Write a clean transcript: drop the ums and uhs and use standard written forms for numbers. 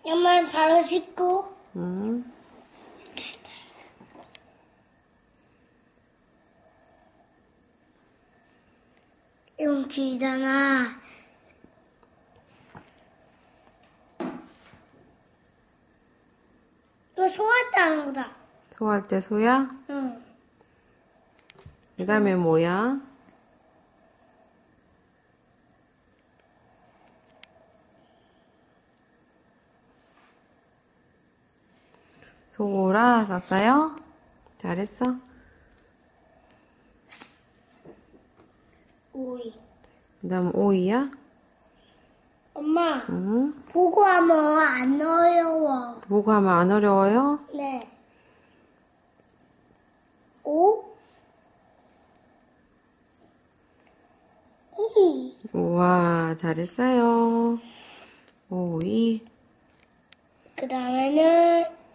양말 바로 씻고. 이건 길잖아. 이거 소화할 때 하는 거다. 소할 때 소야? 응. 그 다음에 뭐야? 소라 썼어요? 잘했어? 오이. 그 다음 오이야? 엄마, 응? 보고 하면 안 어려워. 보고 하면 안 어려워요? 네. 오? 이. 우와, 잘했어요. 오이. 그 다음에는